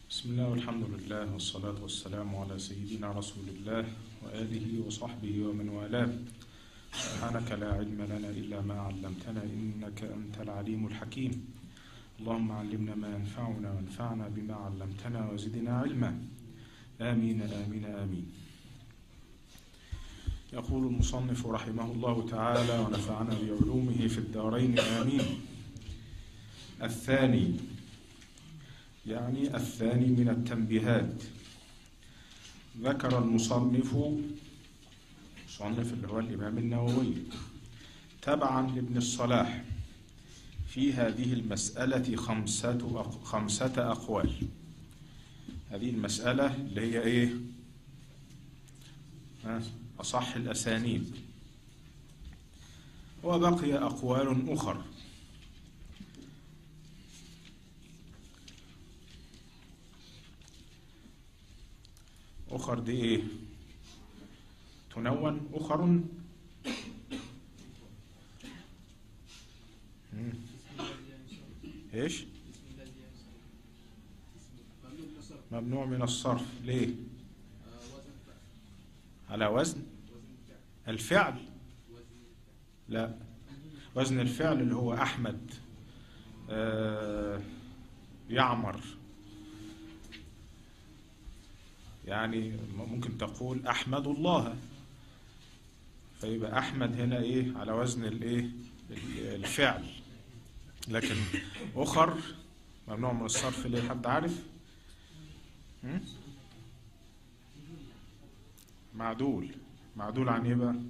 بسم الله والحمد لله والصلاة والسلام على سيدنا رسول الله وآله وصحبه ومن والاه. سبحانك لا علم لنا إلا ما علمتنا إنك أنت العليم الحكيم. اللهم علمنا ما ينفعنا وانفعنا بما علمتنا وزدنا علما. آمين آمين آمين. يقول المصنف رحمه الله تعالى ونفعنا بعلومه في الدارين آمين. الثاني، يعني الثاني من التنبيهات. ذكر المصنف اللي هو الإمام النووي تبعا لابن الصلاح في هذه المسألة خمسة أقوال. هذه المسألة اللي هي إيه؟ أصح الأسانيد. وبقي أقوال أخر دي إيه؟ تنون أخر. إيش؟ ممنوع من الصرف. ليه؟ على وزن الفعل؟ لا، وزن الفعل اللي هو أحمد، يعمر. يعني ممكن تقول أحمد الله، فيبقى أحمد هنا إيه؟ على وزن الإيه؟ الفعل. لكن أخر ممنوع من الصرف. ليه؟ حد عارف؟ معدول عن إيه بقى؟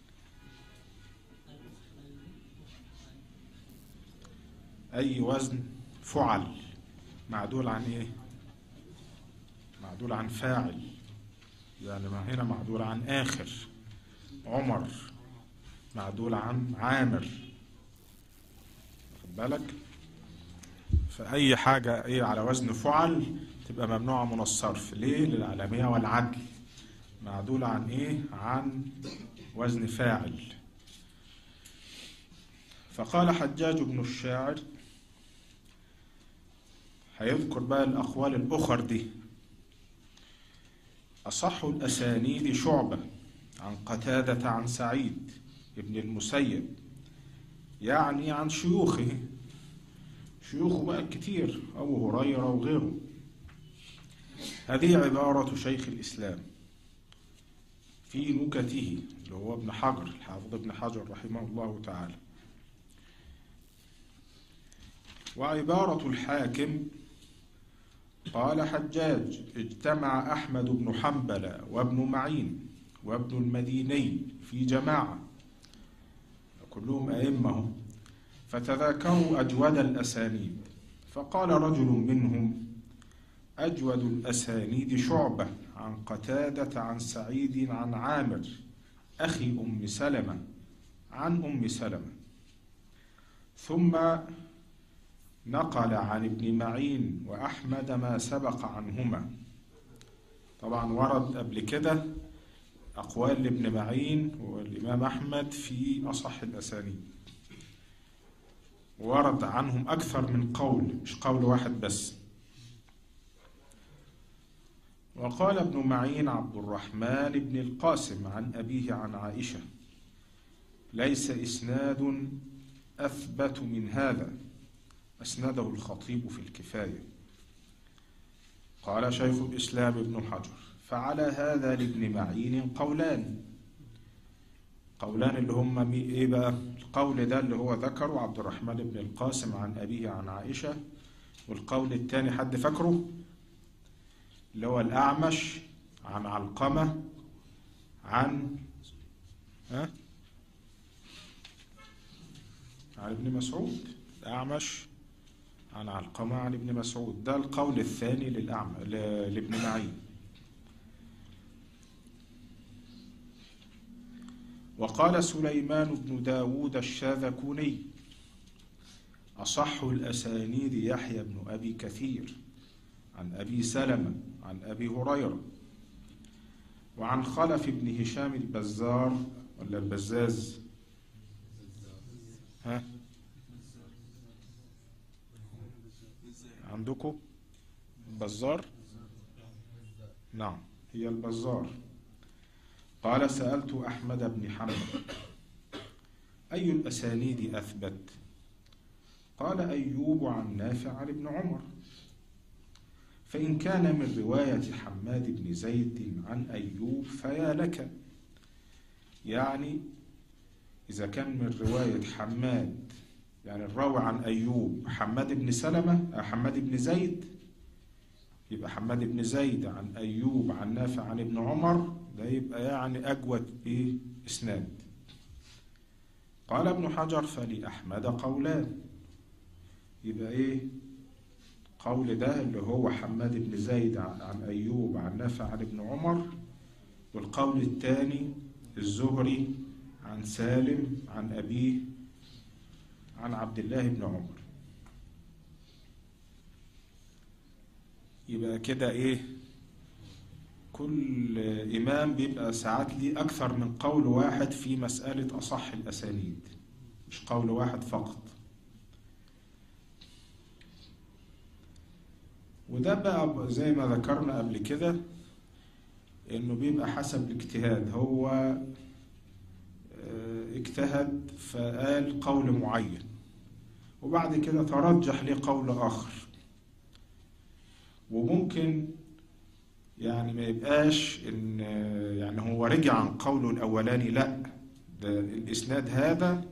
أي وزن فعل. معدول عن إيه؟ معدول عن فاعل. يعني هنا معدول عن آخر. عمر معدول عن عامر. خد بالك؟ فأي حاجة إيه على وزن فعل تبقى ممنوعة من الصرف. ليه؟ للعالمية والعدل. معدول عن إيه؟ عن وزن فاعل. فقال حجاج بن الشاعر، هيذكر بقى الأقوال الأخر دي. أصح الأسانيد شعبة عن قتادة عن سعيد ابن المسيب، يعني عن شيوخه بقى كتير، أبو هريرة وغيره. هذه عبارة شيخ الإسلام في نكته، اللي هو ابن حجر، الحافظ ابن حجر رحمه الله تعالى. وعبارة الحاكم قال حجاج: اجتمع أحمد بن حنبل وابن معين وابن المديني في جماعة، كلهم أئمة، فتذاكروا أجود الأسانيد، فقال رجل منهم: أجود الأسانيد شعبة عن قتادة عن سعيد عن عامر أخي أم سلمة عن أم سلمة. ثم نقل عن ابن معين وأحمد ما سبق عنهما. طبعا ورد قبل كده أقوال لابن معين والإمام أحمد في أصح الأسانيد، ورد عنهم أكثر من قول، مش قول واحد بس. وقال ابن معين: عبد الرحمن بن القاسم عن أبيه عن عائشة: ليس إسناد أثبت من هذا، أسنده الخطيب في الكفاية. قال شيخ الإسلام ابن حجر: فعلى هذا لابن معين قولان اللي هم إيه بقى؟ القول ده اللي هو ذكره عبد الرحمن بن القاسم عن أبيه عن عائشة، والقول الثاني حد فاكره؟ اللي هو الأعمش عن علقمة عن ابن مسعود. الأعمش عن علقمة عن ابن مسعود، ده القول الثاني لابن معين. وقال سليمان بن داود الشاذكوني: أصح الأسانيد يحيى بن أبي كثير عن أبي سلمة عن أبي هريرة. وعن خلف بن هشام البزار ولا البزاز؟ عندكم البزار. نعم، هي البزار. قال: سألت أحمد بن حنبل: أي الأسانيد أثبت؟ قال: أيوب عن نافع عن ابن عمر. فإن كان من رواية حماد بن زيد عن أيوب فيا لك. يعني إذا كان من رواية حماد، يعني الراوي عن أيوب حماد بن سلمة، حماد بن زيد، يبقى حماد بن زيد عن أيوب عن نافع عن ابن عمر، ده يبقى يعني أجود إسناد. قال ابن حجر: فلأحمد قولان. يبقى قول ده اللي هو حماد بن زيد عن أيوب عن نافع عن ابن عمر، والقول الثاني الزهري عن سالم عن أبيه عن عبد الله بن عمر. يبقى كده كل إمام بيبقى ساعات ليه أكثر من قول واحد في مسألة أصح الأسانيد، مش قول واحد فقط. وده بقى زي ما ذكرنا قبل كده إنه بيبقى حسب الاجتهاد. هو اجتهد فقال قول معين، وبعد كده ترجح ليه قول آخر، وممكن يعني ما يبقاش إن يعني هو رجع عن قوله الأولاني، لا، ده الإسناد هذا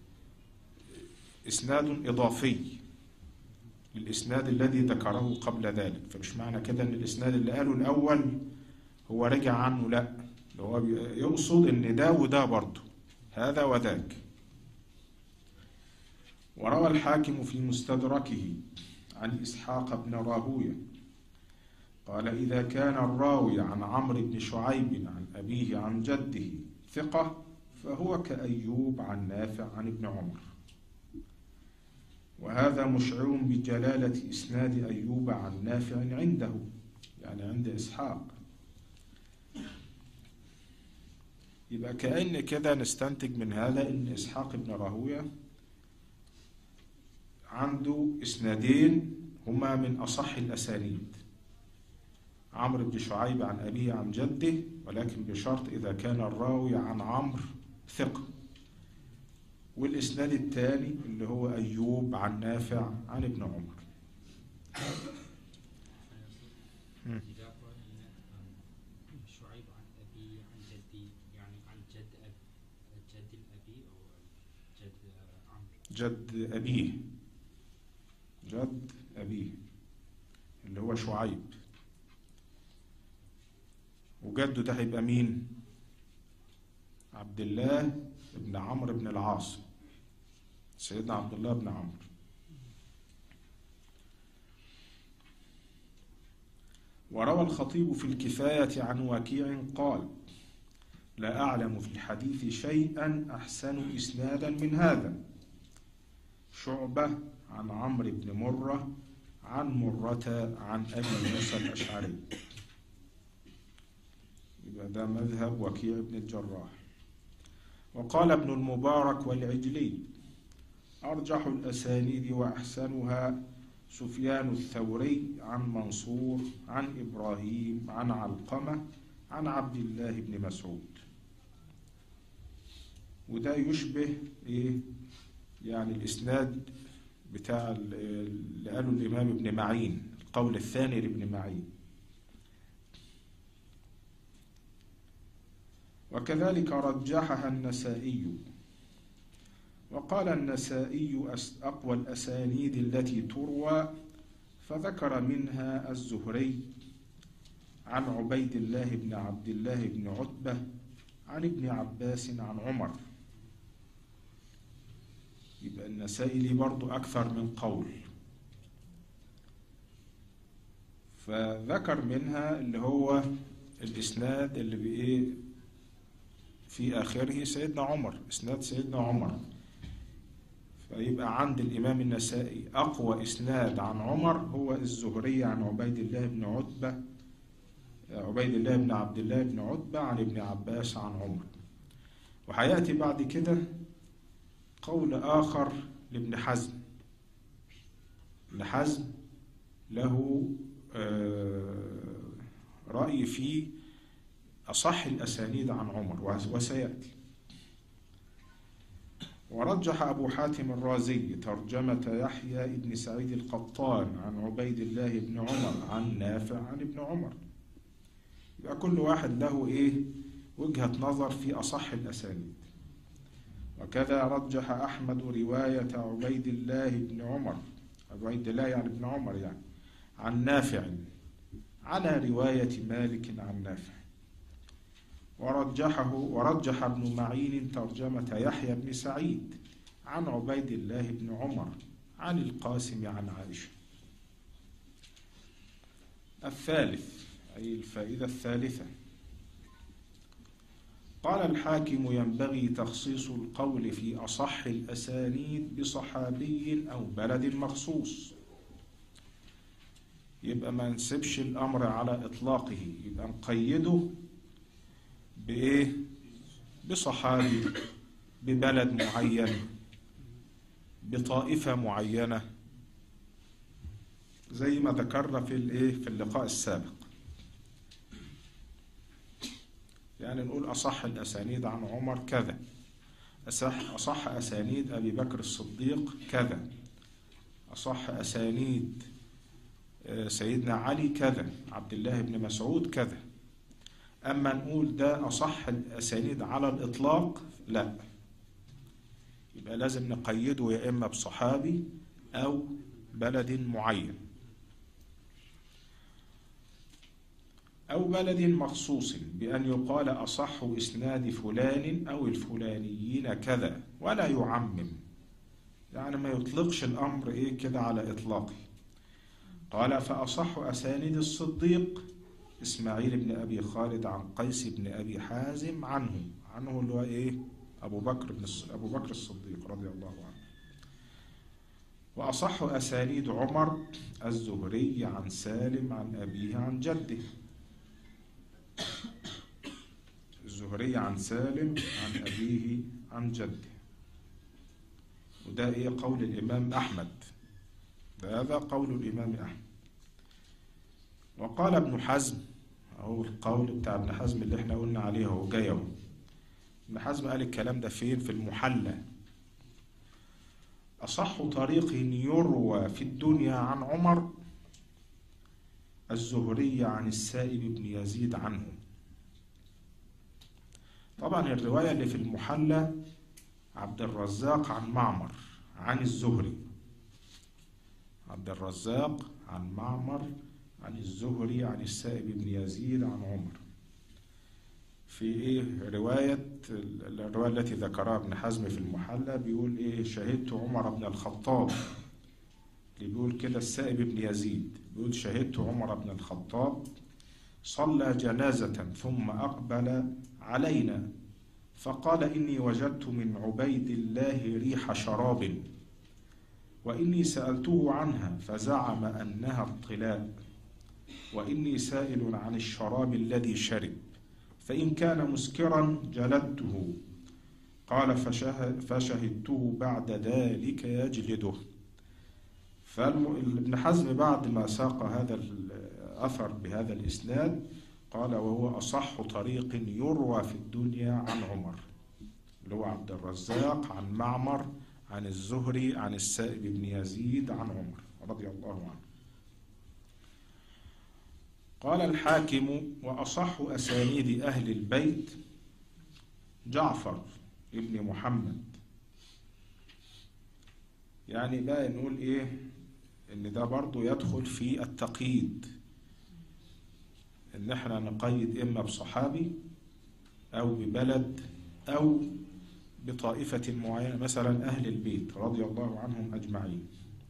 إسناد إضافي للإسناد الذي ذكره قبل ذلك. فمش معنى كده إن الإسناد اللي قاله الأول هو رجع عنه، لا، هو يقصد إن ده وده برضه، هذا وذاك. وروى الحاكم في مستدركه عن إسحاق بن راهويه قال: إذا كان الراوي عن عمرو بن شعيب عن أبيه عن جده ثقة فهو كأيوب عن نافع عن ابن عمر. وهذا مشعر بجلالة إسناد أيوب عن نافع عنده، يعني عند إسحاق. يبقى كأن كده نستنتج من هذا إن إسحاق بن راهويه عنده إسنادين هما من أصح الأسانيد: عمرو بن شعيب عن أبيه عن جده، ولكن بشرط إذا كان الراوي عن عمرو ثقة. والإسناد الثاني اللي هو أيوب عن نافع عن ابن عمر. شعيب عن أبيه عن جدي، يعني عن جد الأبي أو جد عمرو. جد أبيه، جد أبيه اللي هو شعيب، وجده ده هيبقى مين؟ عبد الله بن عمرو بن العاص، سيدنا عبد الله بن عمرو. وروى الخطيب في الكفاية عن وكيع قال: لا أعلم في الحديث شيئا أحسن إسنادا من هذا. شعبة عن عمرو بن مرة عن مرة عن أبي موسى الأشعري. يبقى ده مذهب وكيع بن الجراح. وقال ابن المبارك والعجلي: أرجح الأسانيد وأحسنها سفيان الثوري عن منصور عن إبراهيم عن علقمة عن عبد الله بن مسعود. وده يشبه يعني الإسناد بتاع اللي قاله الإمام ابن معين، القول الثاني لابن معين. وكذلك رجحها النسائي. وقال النسائي: أقوى الأسانيد التي تروى، فذكر منها الزهري عن عبيد الله بن عبد الله بن عتبة عن ابن عباس عن عمر. يبقى النسائي ليه برضو أكثر من قول، فذكر منها اللي هو الإسناد اللي في آخره سيدنا عمر، إسناد سيدنا عمر. فيبقى عند الإمام النسائي أقوى إسناد عن عمر هو الزهري عن عبيد الله بن عتبة، عبيد الله بن عبد الله بن عتبة عن ابن عباس عن عمر. وهيأتي بعد كده قول آخر لابن حزم. ابن حزم له الرأي في أصح الأسانيد عن عمر وسيأتي. ورجح أبو حاتم الرازي ترجمة يحيى بن سعيد القطان عن عبيد الله بن عمر عن نافع عن ابن عمر. يبقى كل واحد له وجهة نظر في أصح الأسانيد. وكذا رجح أحمد رواية عبيد الله بن عمر، عبيد الله يعني ابن عمر يعني، عن نافع على رواية مالك عن نافع. ورجح ابن معين ترجمة يحيى بن سعيد عن عبيد الله بن عمر عن القاسم عن عائشة. الثالث، أي الفائدة الثالثة، قال الحاكم ينبغي تخصيص القول في أصح الأسانيد بصحابي أو بلد مخصوص. يبقى ما نسيبش الأمر على إطلاقه، يبقى نقيده بصحابي، ببلد معين، بطائفة معينة، زي ما ذكرنا في اللقاء السابق. يعني نقول أصح الأسانيد عن عمر كذا، أصح أسانيد أبي بكر الصديق كذا، أصح أسانيد سيدنا علي كذا، عبد الله بن مسعود كذا. أما نقول ده أصح الأسانيد على الإطلاق، لا، يبقى لازم نقيده يا إما بصحابي أو بلد معين أو بلد مخصوص، بأن يقال أصح إسناد فلان أو الفلانيين كذا، ولا يعمم، يعني ما يطلقش الأمر كده على إطلاقه. قال فأصح أسانيد الصديق إسماعيل بن أبي خالد عن قيس بن أبي حازم عنه اللي هو أبو بكر الصديق رضي الله عنه. وأصح أسانيد عمر الزهري عن سالم عن أبيه عن جده، الزهري عن سالم عن أبيه عن جده. وده قول الإمام أحمد، هذا قول الإمام أحمد. وقال ابن حزم، أو القول بتاع ابن حزم اللي احنا قلنا عليه هو جاي اهو. ابن حزم قال الكلام ده فين؟ في المحلى. أصح طريق يروى في الدنيا عن عمر الزهري عن السائب بن يزيد عنه. طبعا الرواية اللي في المحلى عبد الرزاق عن معمر عن الزهري، عبد الرزاق عن معمر عن الزهري عن السائب بن يزيد عن عمر. في الرواية التي ذكرها ابن حزم في المحلى بيقول شهدت عمر بن الخطاب، اللي بيقول كده السائب بن يزيد بيقول شهدت عمر بن الخطاب صلى جنازة ثم أقبل علينا فقال إني وجدت من عبيد الله ريح شراب وإني سألته عنها فزعم أنها الطلاء وإني سائل عن الشراب الذي شرب فإن كان مسكرا جلدته. قال فشهدته بعد ذلك يجلده. فابن حزم بعد ما ساق هذا الأثر بهذا الإسناد قال وهو أصح طريق يروى في الدنيا عن عمر، اللي هو عبد الرزاق عن معمر عن الزهري عن السائب بن يزيد عن عمر رضي الله عنه. قال الحاكم وأصح أسانيد أهل البيت جعفر ابن محمد. يعني بقى نقول إن ده برضو يدخل في التقييد، إن احنا نقيد إما بصحابي أو ببلد أو بطائفة معينة، مثلا أهل البيت رضي الله عنهم أجمعين.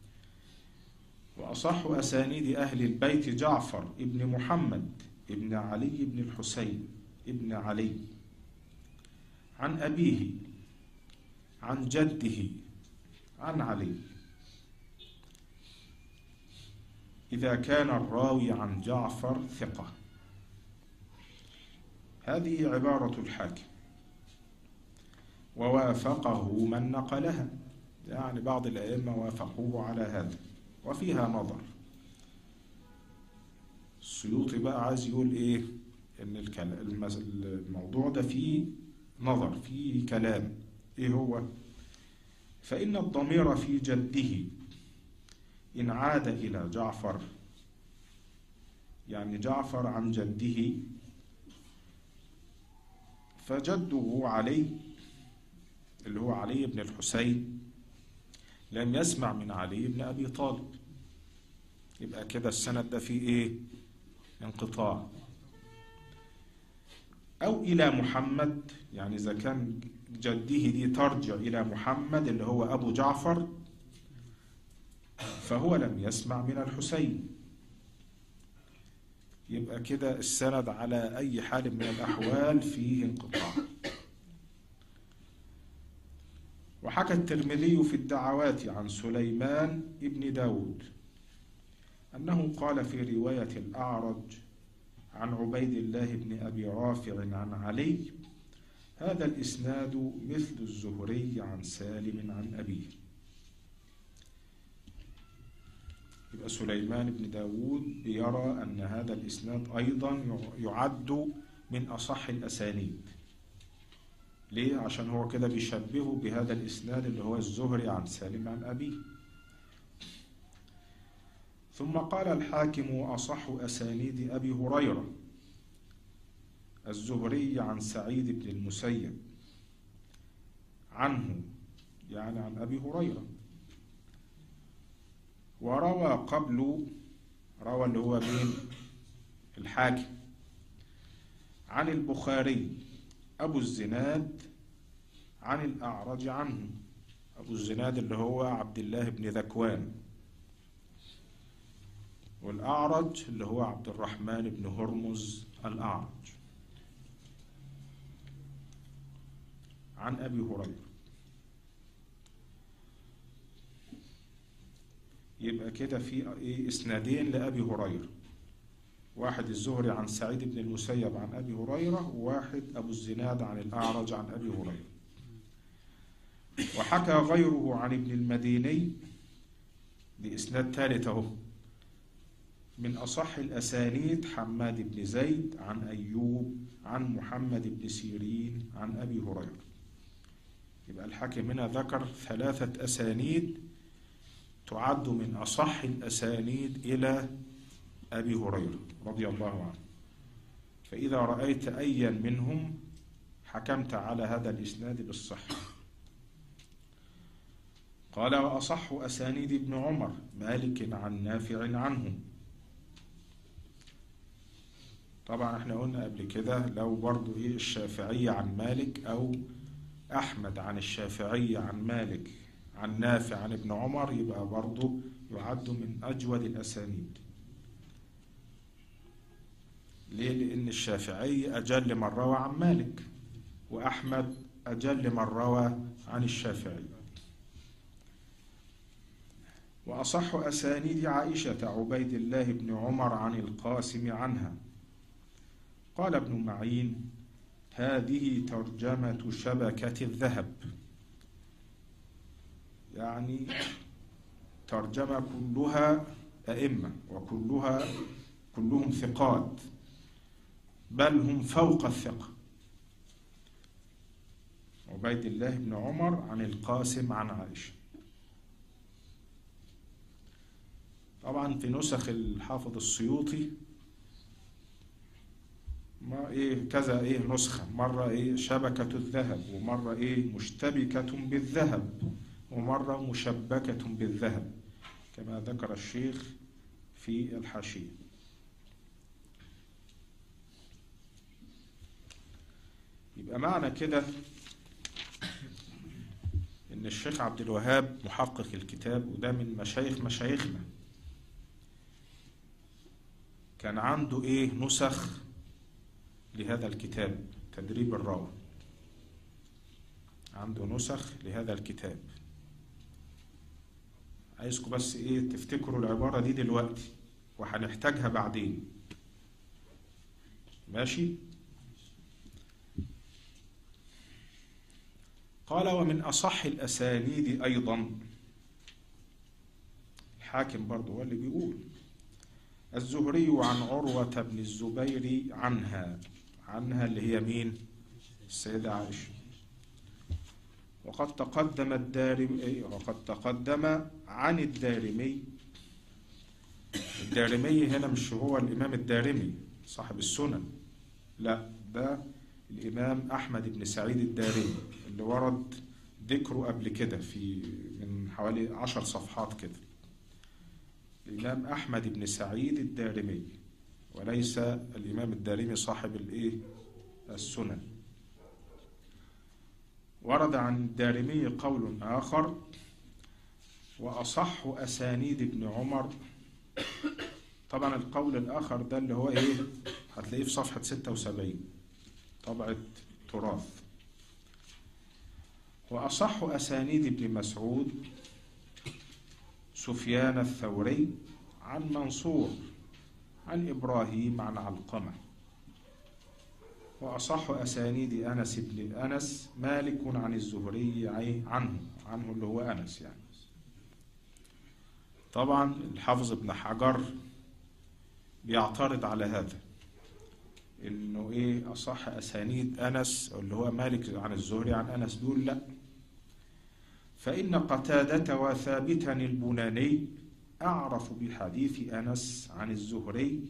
وأصح أسانيد أهل البيت جعفر ابن محمد ابن علي بن الحسين ابن علي عن أبيه عن جده عن علي، إذا كان الراوي عن جعفر ثقة. هذه عبارة الحاكم ووافقه من نقلها، يعني بعض الأئمة وافقوه على هذا وفيها نظر. السيوطي بقى عايز يقول إن الموضوع ده فيه نظر، فيه كلام. إيه هو؟ فإن الضمير في جده إن عاد إلى جعفر، يعني جعفر عن جده، فجده علي اللي هو علي بن الحسين لم يسمع من علي بن أبي طالب، يبقى كده السند ده فيه إيه؟ انقطاع. أو إلى محمد، يعني إذا كان جده دي ترجع إلى محمد اللي هو أبو جعفر، فهو لم يسمع من الحسين، يبقى كده السند على أي حال من الأحوال فيه انقطاع. وحكى الترمذي في الدعوات عن سليمان ابن داود أنه قال في رواية الأعرج عن عبيد الله بن أبي رافع عن علي: هذا الإسناد مثل الزهري عن سالم عن أبيه. يبقى سليمان بن داود يرى أن هذا الإسناد أيضا يعد من أصح الأسانيد. ليه؟ عشان هو كده بيشبهه بهذا الإسناد اللي هو الزهري عن سالم عن أبيه. ثم قال الحاكم: أصح أسانيد أبي هريرة الزهري عن سعيد بن المسيب عنه، يعني عن أبي هريرة. وروى قبل، روى اللي هو مين؟ الحاكم، عن البخاري أبو الزناد عن الأعرج عنه. أبو الزناد اللي هو عبد الله بن ذكوان، والأعرج اللي هو عبد الرحمن بن هرمز الأعرج عن أبي هريرة. يبقى كده في إسنادين لأبي هريرة، واحد الزهري عن سعيد بن المسيب عن أبي هريرة، وواحد أبو الزناد عن الأعرج عن أبي هريرة. وحكى غيره عن ابن المديني بإسناد ثالث اهو: من أصح الأسانيد حماد بن زيد عن أيوب عن محمد بن سيرين عن أبي هريرة. يبقى الحاكم هنا ذكر 3 أسانيد تعد من أصح الأسانيد إلى أبي هريرة رضي الله عنه، فإذا رأيت أيا منهم حكمت على هذا الإسناد بالصحة. قال: وأصح أسانيد ابن عمر مالك عن نافع عنه. طبعا احنا قلنا قبل كده لو برضو الشافعي عن مالك أو أحمد عن الشافعي عن مالك عن نافع عن ابن عمر، يبقى برضو يعد من أجود الأسانيد. ليه؟ لأن الشافعي أجل من روى عن مالك، وأحمد أجل من روى عن الشافعي. وأصح أسانيد عائشة عبيد الله بن عمر عن القاسم عنها. قال ابن معين: هذه ترجمة شبكة الذهب، يعني ترجمة كلها أئمة كلهم ثقات، بل هم فوق الثقة. عبيد الله بن عمر عن القاسم عن عائشة. طبعا في نسخ الحافظ السيوطي ما كذا نسخة، مرة شبكة الذهب، ومرة مشتبكة بالذهب، ومرة مشبكة بالذهب، كما ذكر الشيخ في الحاشية. يبقى معنى كده ان الشيخ عبد الوهاب محقق الكتاب، وده من مشايخنا، كان عنده نسخ لهذا الكتاب تدريب الراوي، عنده نسخ لهذا الكتاب. عايزكم بس تفتكروا العبارة دي دلوقتي وهنحتاجها بعدين، ماشي؟ قال: ومن أصح الأسانيد أيضا، الحاكم برضو هو اللي بيقول، الزهري عن عروة بن الزبير عنها اللي هي مين؟ السيدة عائشة. وقد تقدم عن الدارمي هنا مش هو الإمام الدارمي صاحب السنن، لا، ده الإمام أحمد بن سعيد الدارمي اللي ورد ذكره قبل كده من حوالي 10 صفحات كده. الإمام أحمد بن سعيد الدارمي، وليس الإمام الدارمي صاحب السنن. ورد عن الدارمي قول آخر: وأصح أسانيد ابن عمر. طبعا القول الآخر ده اللي هو هتلاقيه في صفحة 76 طبعة تراث. وأصح أسانيد ابن مسعود سفيان الثوري عن منصور عن إبراهيم عن علقمة. وأصح أسانيد أنس بن أنس مالك عن الزهري عنه اللي هو أنس يعني. طبعا الحافظ ابن حجر بيعترض على هذا، إنه أصح أسانيد أنس اللي هو مالك عن الزهري عن أنس، دول لا، فإن قتادة وثابتا البناني أعرف بحديث أنس عن الزهري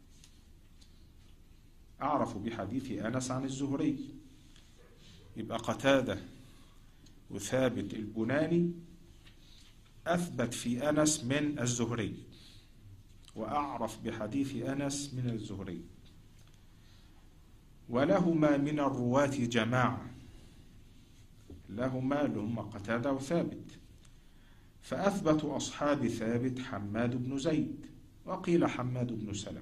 يبقى قتادة وثابت البناني أثبت في أنس من الزهري، وأعرف بحديث أنس من الزهري. ولهما من الرواة جماعة، لهم قتادة وثابت، فأثبت أصحاب ثابت حماد بن زيد، وقيل حماد بن سلم.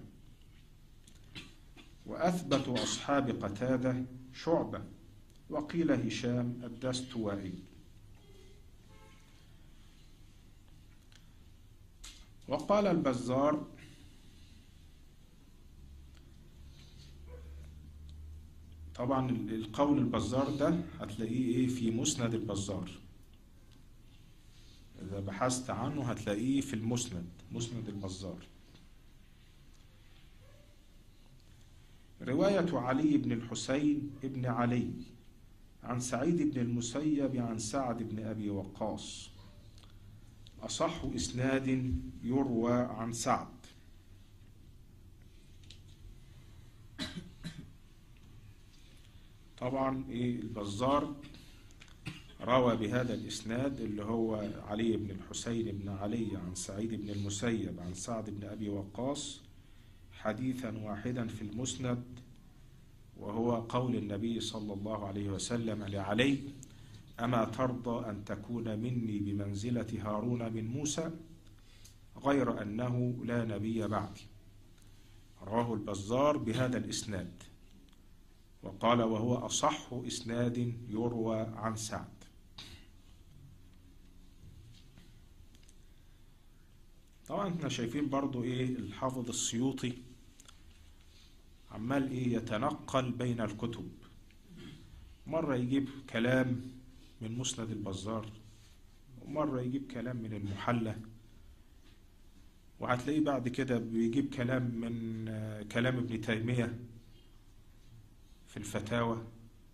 وأثبت أصحاب قتادة شعبة، وقيل هشام الدستوائي. وقال البزار: طبعا القول البزار ده هتلاقيه في مسند البزار، إذا بحثت عنه هتلاقيه في مسند البزار. رواية علي بن الحسين ابن علي عن سعيد بن المسيب عن سعد بن أبي وقاص أصح إسناد يروى عن سعد. طبعا البزار روى بهذا الإسناد اللي هو علي بن الحسين بن علي عن سعيد بن المسيب عن سعد بن أبي وقاص حديثا واحدا في المسند، وهو قول النبي صلى الله عليه وسلم لعلي: أما ترضى أن تكون مني بمنزلة هارون من موسى، غير أنه لا نبي بعدي. رواه البزار بهذا الإسناد، وقال: وهو أصح إسناد يروى عن سعد. طبعا احنا شايفين برضو الحافظ السيوطي عمال يتنقل بين الكتب، مرة يجيب كلام من مسند البزار، ومرة يجيب كلام من المحلى، وهتلاقيه بعد كده بيجيب كلام من كلام ابن تيمية في الفتاوى،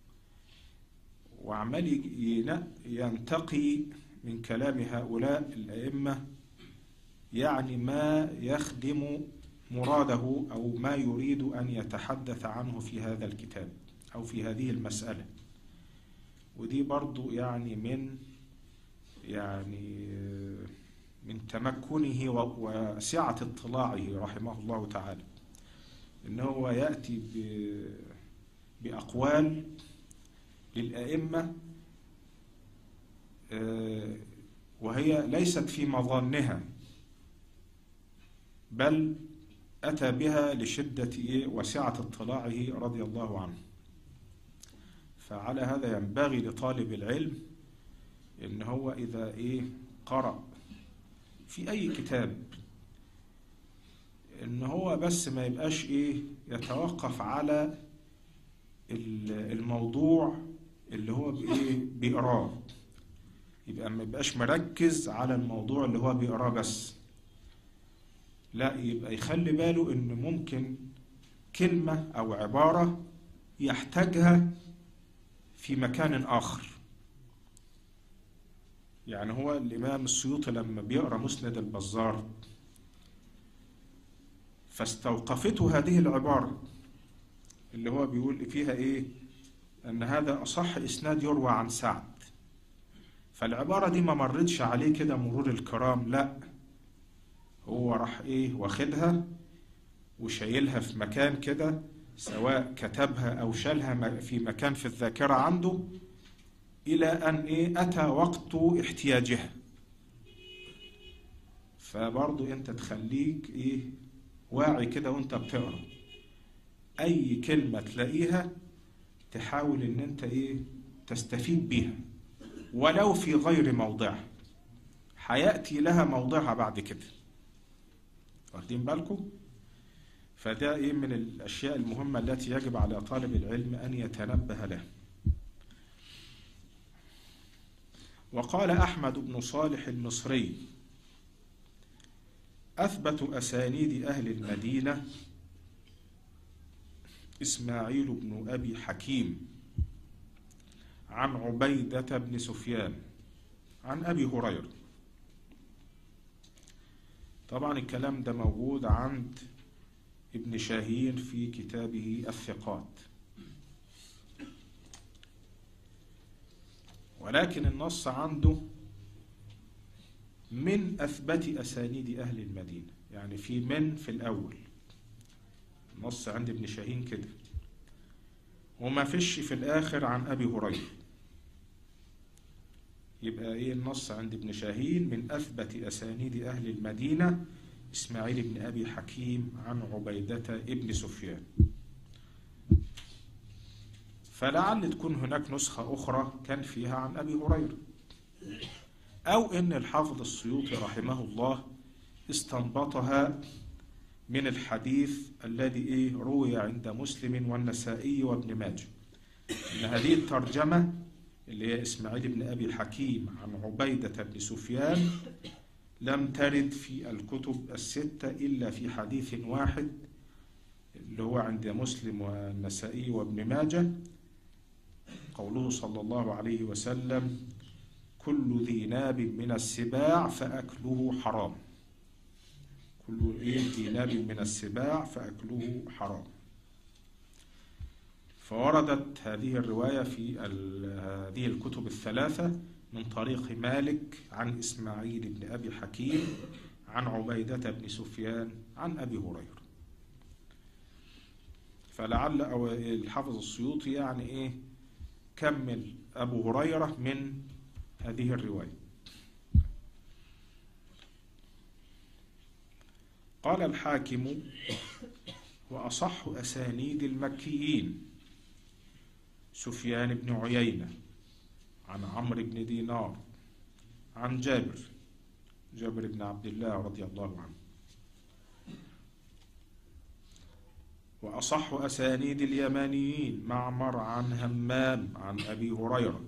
وعمال ينتقي من كلام هؤلاء الأئمة يعني ما يخدم مراده أو ما يريد أن يتحدث عنه في هذا الكتاب أو في هذه المسألة. ودي برضو من تمكنه وسعة اطلاعه رحمه الله تعالى، إنه يأتي بأقوال للأئمة وهي ليست في مظانها، بل أتى بها لشدة وسعة اطلاعه رضي الله عنه. فعلى هذا ينبغي لطالب العلم إن هو إذا قرأ في أي كتاب إن هو بس ما يبقاش يتوقف على الموضوع اللي هو بيقراه، يبقى ما يبقاش مركز على الموضوع اللي هو بيقراه بس، لا، يبقى يخلي باله إن ممكن كلمة أو عبارة يحتاجها في مكان آخر. يعني هو الإمام السيوطي لما بيقرأ مسند البزار فاستوقفته هذه العبارة اللي هو بيقول فيها إيه؟ أن هذا أصح إسناد يروى عن سعد. فالعبارة دي ما مرتش عليه كده مرور الكرام، لا، هو راح إيه واخدها وشايلها في مكان كده، سواء كتبها أو شالها في مكان في الذاكرة عنده، إلى أن إيه أتى وقت احتياجها. فبرضو أنت تخليك إيه واعي كده وأنت بتقرأ أي كلمة تلاقيها تحاول إن أنت إيه تستفيد بيها ولو في غير موضعها، هيأتي لها موضعها بعد كده. واخدين بالكم؟ فده إيه من الأشياء المهمة التي يجب على طالب العلم أن يتنبه لها. وقال أحمد بن صالح المصري: أثبت أسانيد أهل المدينة إسماعيل بن أبي حكيم عن عبيدة بن سفيان عن أبي هريرة. طبعا الكلام ده موجود عند ابن شاهين في كتابه الثقات، ولكن النص عنده من أثبت أسانيد أهل المدينة، يعني في الأول النص عند ابن شاهين كده، وما فيش في الآخر عن أبي هريرة. يبقى إيه النص عند ابن شاهين من أثبت أسانيد أهل المدينة إسماعيل بن أبي حكيم عن عبيدة ابن سفيان. فلعل تكون هناك نسخة أخرى كان فيها عن أبي هريرة، أو إن الحافظ السيوطي رحمه الله استنبطها من الحديث الذي روي عند مسلم والنسائي وابن ماجه، إن هذه الترجمة اللي هي إسماعيل بن أبي الحكيم عن عبيدة بن سفيان لم ترد في الكتب الستة إلا في حديث واحد اللي هو عند مسلم والنسائي وابن ماجه، قوله صلى الله عليه وسلم: كل ذي ناب من السباع فأكله حرام. كل ذي ناب من السباع فأكله حرام. فوردت هذه الرواية في هذه الكتب الثلاثة من طريق مالك عن إسماعيل بن أبي حكيم عن عبيدة بن سفيان عن أبي هريرة. فلعل أو الحافظ السيوطي يعني كمل أبو هريرة من هذه الرواية. قال الحاكم: وأصح أسانيد المكيين سفيان بن عيينة عن عمرو بن دينار عن جابر بن عبد الله رضي الله عنه. وأصح أسانيد اليمانيين معمر عن همام عن أبي هريرة.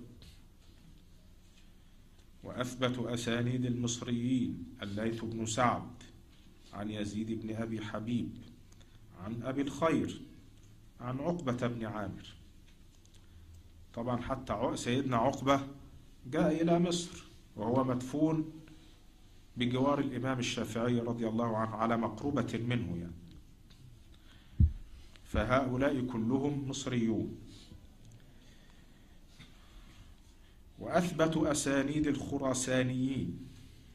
وأثبت أسانيد المصريين الليث بن سعد عن يزيد بن أبي حبيب عن أبي الخير عن عقبة بن عامر. طبعا حتى سيدنا عقبة جاء إلى مصر وهو مدفون بجوار الإمام الشافعي رضي الله عنه على مقربة منه يعني. فهؤلاء كلهم مصريون. وأثبت أسانيد الخراسانيين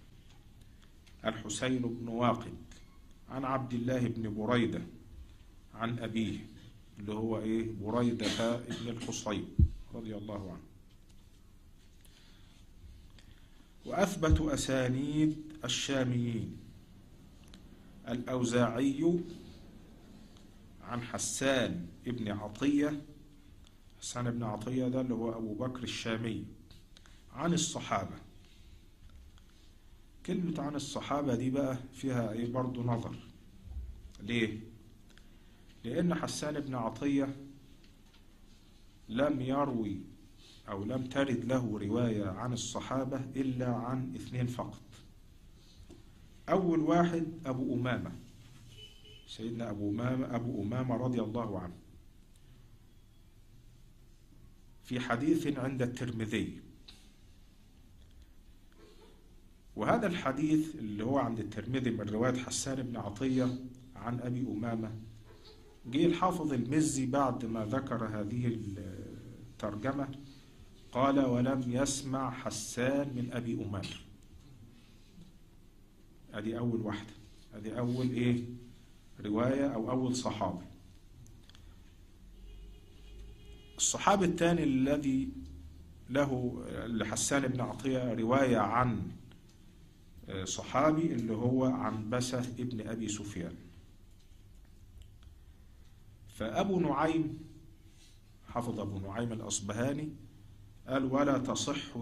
الحسين بن واقد عن عبد الله بن بريدة عن أبيه اللي هو بريدة بن الحصين رضي الله عنه. وأثبت أسانيد الشاميين الأوزاعي عن حسان بن عطية. حسان بن عطية ده اللي هو أبو بكر الشامي عن الصحابة. كلمة عن الصحابة دي بقى فيها برضو نظر. ليه؟ لأن حسان بن عطية لم يروي أو لم ترد له رواية عن الصحابة إلا عن 2 فقط، أول واحد أبو أمامة، سيدنا أبو أمامة رضي الله عنه، في حديث عند الترمذي. وهذا الحديث اللي هو عند الترمذي من رواية حسان بن عطية عن أبي أمامة، جه الحافظ المزي بعد ما ذكر هذه الترجمة قال: ولم يسمع حسان من أبي أمامة. ادي أول واحدة، ادي أول رواية أو أول صحابي. الصحابي الثاني الذي له لحسان بن عطية رواية عن صحابي اللي هو عنبسة ابن أبي سفيان. فأبو نعيم حفظ أبو نعيم الأصبهاني قال: ولا تصح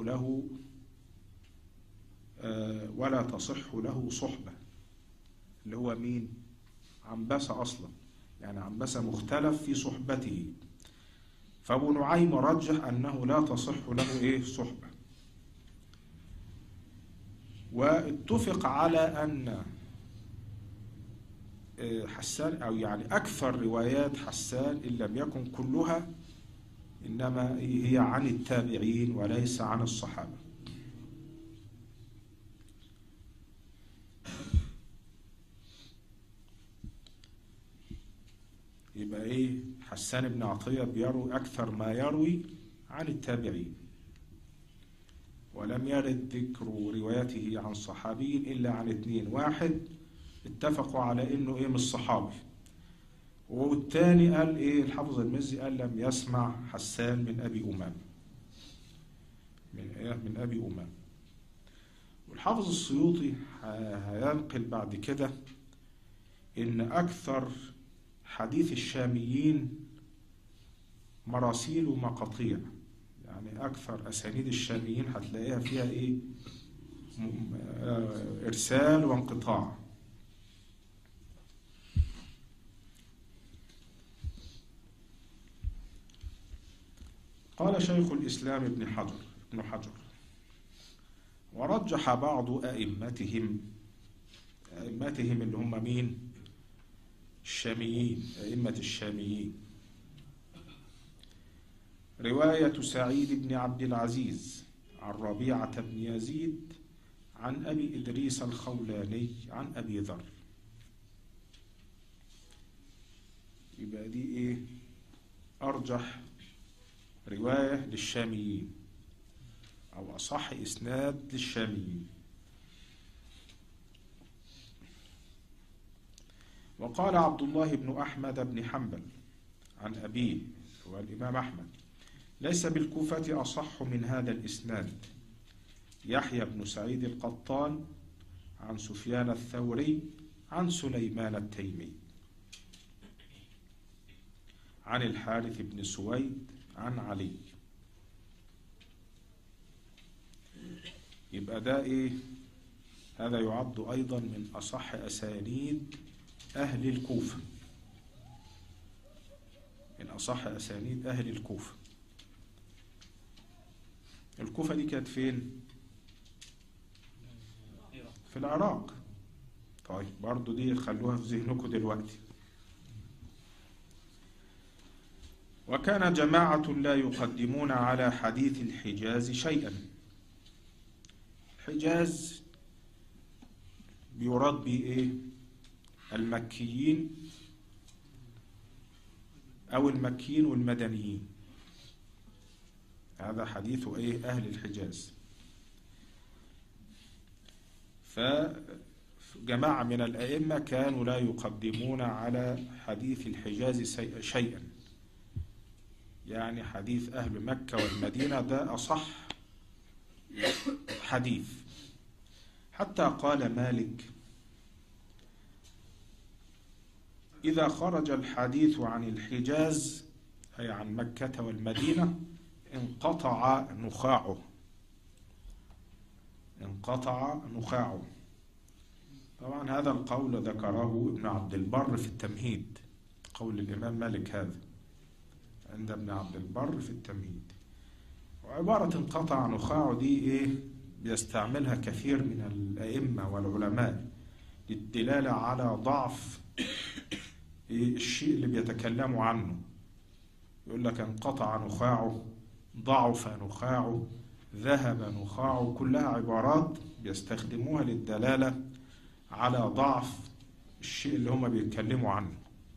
له صحبة، اللي هو مين؟ عنبسة أصلا، يعني عنبسة مختلف في صحبته. فأبو نعيم رجح أنه لا تصح له صحبة. واتفق على أن حسان، أو يعني أكثر روايات حسان إن لم يكن كلها، إنما هي عن التابعين وليس عن الصحابة. يبقى حسان بن عطية بيروي أكثر ما يروي عن التابعين، ولم يرد ذكر روايته عن صحابي إلا عن 2، واحد اتفقوا على إنه مش صحابي، والتاني قال الحافظ المزي قال لم يسمع حسان من أبي أمامة، من أبي أمامة. والحافظ السيوطي هينقل بعد كده إن أكثر حديث الشاميين مراسيل ومقاطيع، يعني أكثر أسانيد الشاميين هتلاقيها فيها إرسال وانقطاع. قال شيخ الإسلام ابن حجر: ورجح بعض أئمتهم اللي هم مين؟ الشاميين، أئمة الشاميين، رواية سعيد بن عبد العزيز عن ربيعة بن يزيد عن أبي إدريس الخولاني عن أبي ذر. يبقى دي أرجح رواية للشاميين، أو أصح إسناد للشاميين. وقال عبد الله بن أحمد بن حنبل عن أبيه، هو الإمام أحمد: ليس بالكوفة أصح من هذا الإسناد. يحيى بن سعيد القطان عن سفيان الثوري عن سليمان التيمي عن الحارث بن سويد عن علي. يبقى ده هذا يعد أيضا من أصح أسانيد أهل الكوفة، من أصح أسانيد أهل الكوفة. الكوفة دي كانت فين؟ في العراق. طيب برضو دي خلوها في ذهنكم دلوقتي. وكان جماعة لا يقدمون على حديث الحجاز شيئا. الحجاز بيراد به المكيين أو المكيين والمدنيين. هذا حديث أهل الحجاز. فجماعة من الأئمة كانوا لا يقدمون على حديث الحجاز شيئا، يعني حديث أهل مكة والمدينة ده أصح حديث. حتى قال مالك: إذا خرج الحديث عن الحجاز، أي عن مكة والمدينة، انقطع نخاعه. طبعا هذا القول ذكره ابن عبد البر في التمهيد، قول الإمام مالك هذا عند ابن عبد البر في التمهيد. وعبارة انقطع نخاعه دي بيستعملها كثير من الأئمة والعلماء، للدلالة على ضعف الشيء اللي بيتكلموا عنه. يقول لك انقطع نخاعه، ضعف نخاعه، ذهب نخاعه، كلها عبارات بيستخدموها للدلالة على ضعف الشيء اللي هم بيتكلموا عنه.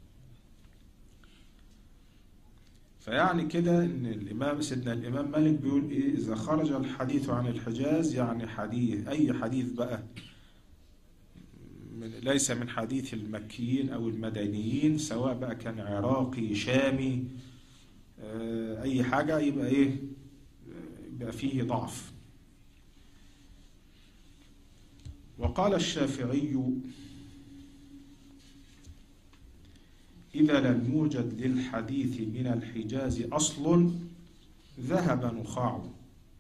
فيعني كده ان سيدنا الامام مالك بيقول ايه؟ اذا خرج الحديث عن الحجاز، يعني حديث، اي حديث بقى ليس من حديث المكيين او المدنيين، سواء بقى كان عراقي شامي اي حاجة، يبقى ايه؟ يبقى فيه ضعف. وقال الشافعي: إذا لم يوجد للحديث من الحجاز أصل ذهب نخاعه،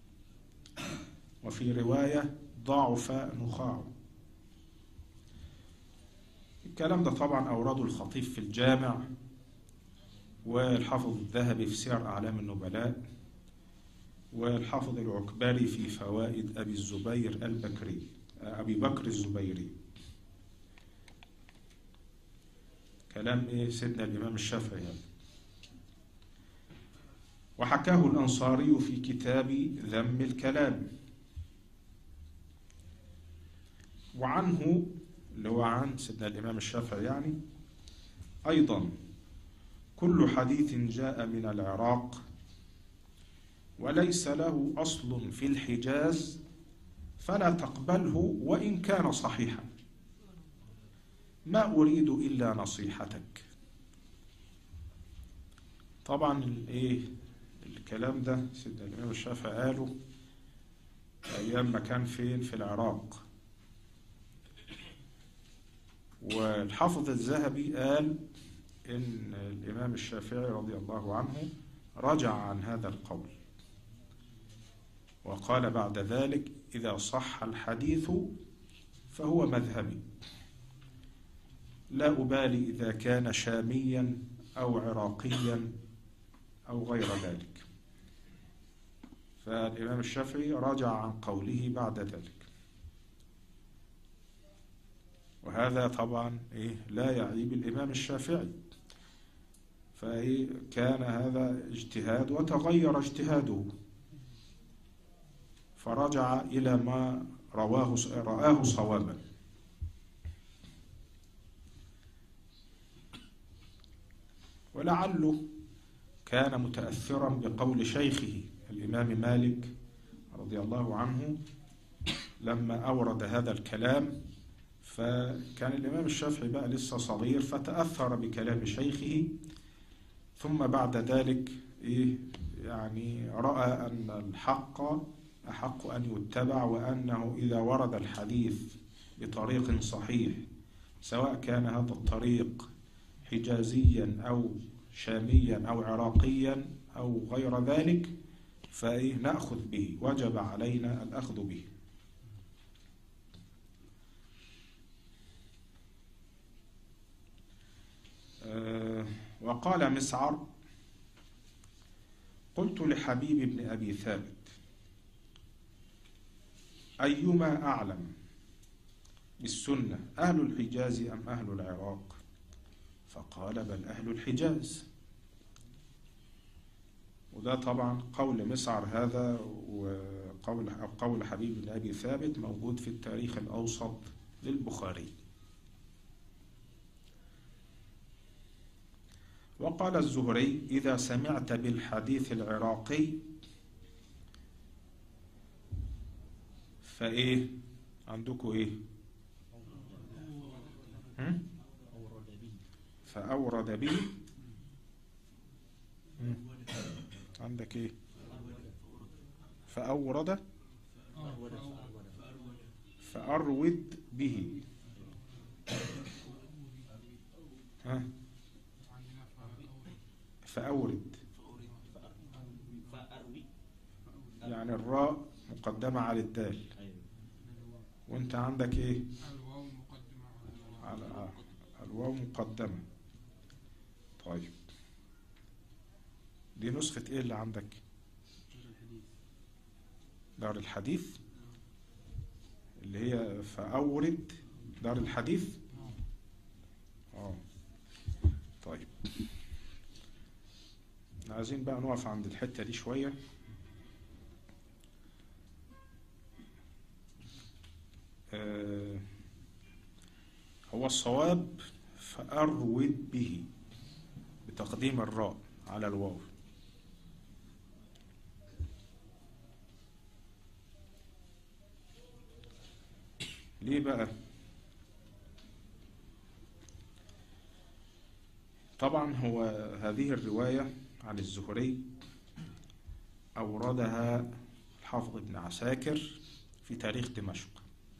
وفي رواية ضعف نخاعه. الكلام ده طبعا أورده الخطيب في الجامع، والحافظ الذهبي في سير أعلام النبلاء، والحافظ العكبري في فوائد أبي الزبير البكري، أبي بكر الزبيري. كلام إيه؟ سيدنا الإمام الشافعي هذا. وحكاه الأنصاري في كتاب ذم الكلام. وعنه، اللي هو عن سيدنا الإمام الشافعي يعني، أيضا: كل حديث جاء من العراق وليس له أصل في الحجاز فلا تقبله وإن كان صحيحا، ما أريد إلا نصيحتك. طبعا الكلام ده سيدنا الإمام الشافعي قاله أيام ما كان فين؟ في العراق. والحافظ الذهبي قال إن الإمام الشافعي رضي الله عنه رجع عن هذا القول، وقال بعد ذلك: إذا صح الحديث فهو مذهبي، لا أبالي إذا كان شاميا أو عراقيا أو غير ذلك. فالإمام الشافعي رجع عن قوله بعد ذلك، وهذا طبعا لا يعيب الإمام الشافعي، فكان هذا اجتهاد وتغير اجتهاده، فرجع إلى ما رآه صوابا. ولعله كان متأثرا بقول شيخه الإمام مالك رضي الله عنه لما أورد هذا الكلام، فكان الإمام الشافعي بقى لسه صغير، فتأثر بكلام شيخه، ثم بعد ذلك يعني رأى أن الحق أحق أن يتبع، وأنه إذا ورد الحديث بطريق صحيح، سواء كان هذا الطريق حجازيا أو شاميا أو عراقيا أو غير ذلك، فنأخذ به، وجب علينا الأخذ به. وقال مسعر: قلت لحبيب بن أبي ثابت: أيما أعلم بالسنة، أهل الحجاز أم أهل العراق؟ فقال: بل أهل الحجاز. وده طبعا قول مسعر هذا، وقول حبيب بن أبي ثابت موجود في التاريخ الأوسط للبخاري. وقال الزهري: إذا سمعت بالحديث العراقي عندكم فأورد به. عندك فأورد، فأرود به. فأورد يعني الراء مقدمة على الدال، وانت عندك الواو مقدمة على الواو مقدمة. طيب، دي نسخة اللي عندك؟ دار الحديث اللي هي فأورد دار الحديث. طيب عايزين بقى نقف عند الحتة دي شوية. هو الصواب فأروِد به بتقديم الراء على الواو. ليه بقى؟ طبعا هو هذه الرواية عن الزهري أوردها الحافظ ابن عساكر في تاريخ دمشق.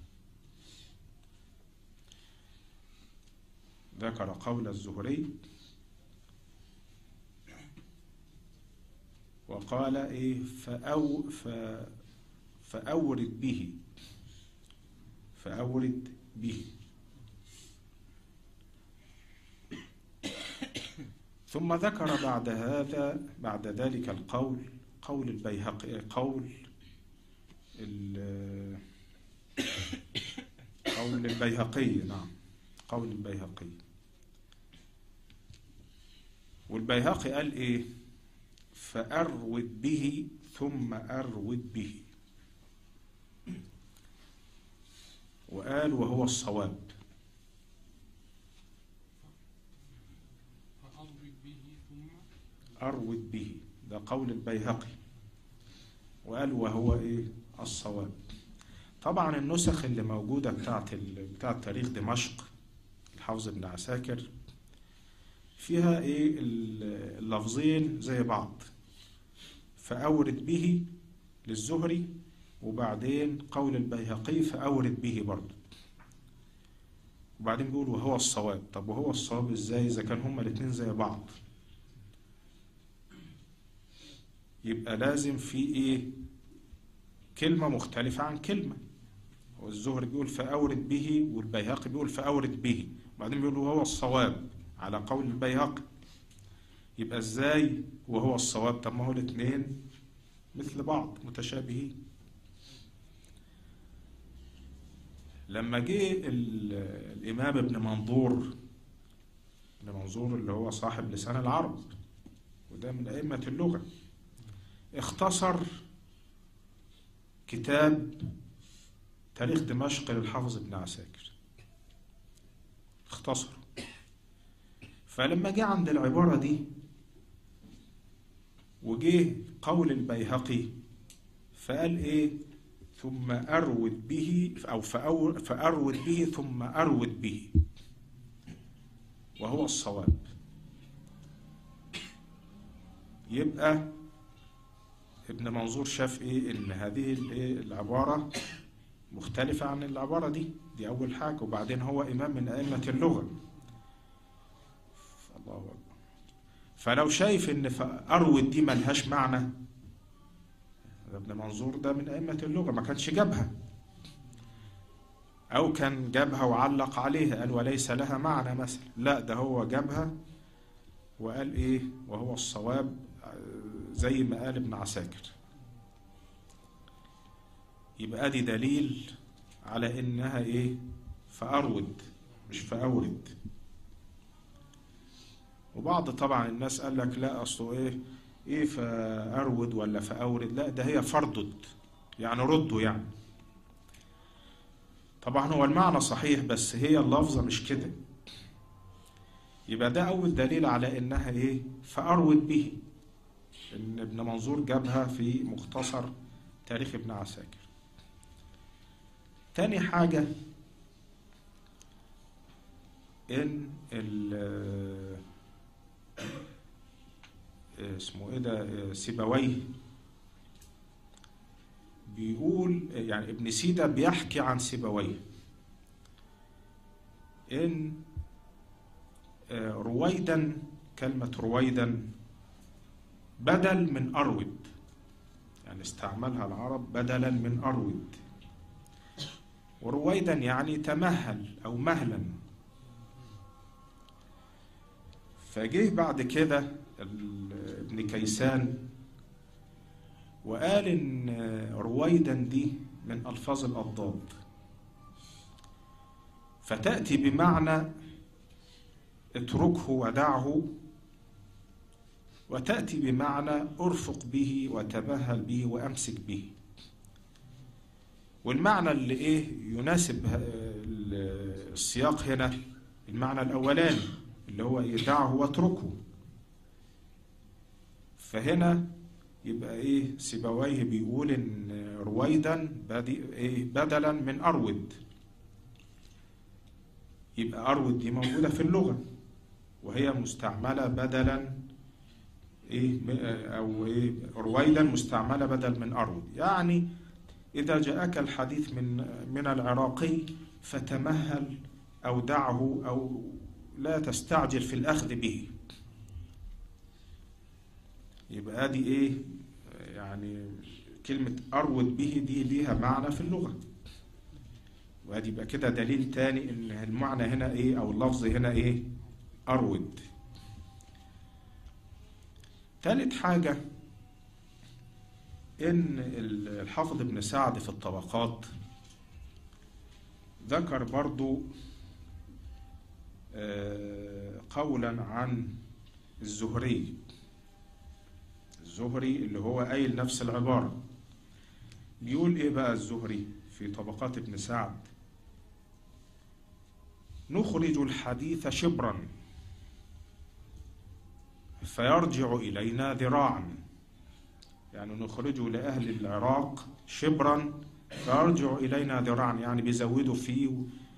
ذكر قول الزهري وقال إيه فأورد به، فأورد به. ثم ذكر بعد ذلك قول البيهقي، قول البيهقي، نعم، قول البيهقي. والبيهقي قال ايه؟ فأروِد به ثم أروِد به، وقال وهو الصواب. أروِد به ده قول البيهقي، وقال وهو ايه؟ الصواب. طبعا النسخ اللي موجودة بتاعت تاريخ دمشق الحافظ ابن عساكر فيها ايه؟ اللفظين زي بعض، فأورد به للزهري، وبعدين قول البيهقي فأورد به برضه، وبعدين بيقول وهو الصواب. طب وهو الصواب ازاي إذا كان هما الاتنين زي بعض؟ يبقى لازم في ايه؟ كلمة مختلفة عن كلمة. والزهري بيقول فأورد به، والبيهقي بيقول فأورد به، وبعدين بيقول وهو الصواب على قول البيهقي. يبقى ازاي وهو الصواب؟ طب ما هو الاتنين مثل بعض متشابهين. لما جه الإمام ابن منظور اللي هو صاحب لسان العرب وده من أئمة اللغة، اختصر كتاب تاريخ دمشق للحافظ ابن عساكر، اختصر. فلما جه عند العبارة دي وجه قول البيهقي فقال ايه؟ ثم أروِد به، أو فأروِد به ثم أروِد به وهو الصواب. يبقى ابن منظور شاف ايه؟ ان هذه العبارة مختلفة عن العبارة دي أول حاجة. وبعدين هو إمام من أئمة اللغة، الله أكبر. فلو شايف إن أروِد دي ملهاش معنى، ابن منظور ده من أئمة اللغة ما كانش جابها، أو كان جابها وعلق عليها قال وليس لها معنى مثلا، لا ده هو جابها وقال إيه؟ وهو الصواب، زي ما قال ابن عساكر. يبقى دي دليل على إنها إيه؟ فأروِد مش فأورد. وبعض طبعا الناس قال لك لا أصله إيه فأروِد ولا فأورد، لا ده هي فردد يعني ردوا يعني. طبعا هو المعنى صحيح بس هي اللفظة مش كده. يبقى ده أول دليل على إنها إيه؟ فأروِد به، إن ابن منظور جابها في مختصر تاريخ ابن عساكر. تاني حاجة إن اسمه إيه ده؟ سيبويه بيقول، يعني ابن سيدة بيحكي عن سيبويه إن رويدا، كلمة رويدا بدل من أروِد، يعني استعملها العرب بدلا من أروِد. ورويدا يعني تمهل أو مهلا. فجه بعد كده ابن كيسان وقال إن رويدا دي من ألفاظ الأضداد، فتأتي بمعنى اتركه ودعه، وتأتي بمعنى ارفق به وتباهل به وامسك به. والمعنى اللي يناسب السياق هنا المعنى الاولاني اللي هو دعه واتركه. فهنا يبقى سيبويه بيقول ان رويدا بدلا من ارود. يبقى ارود دي موجودة في اللغة وهي مستعملة بدلا او رويدا مستعملة بدل من ارود. يعني اذا جاءك الحديث من العراقي فتمهل او دعه او لا تستعجل في الاخذ به. يبقى دي يعني كلمة أرود به دي ليها معنى في اللغة، وادي يبقى كده دليل تاني ان المعنى هنا او اللفظ هنا أرود. ثالث حاجة ان الحافظ ابن سعد في الطبقات ذكر برضو قولا عن الزهري اللي هو قايل نفس العبارة. بيقول بقى الزهري في طبقات ابن سعد: نخرج الحديث شبرا فيرجع إلينا ذراعا. يعني نخرجه لأهل العراق شبرا فيرجع إلينا ذراعا، يعني بيزودوا فيه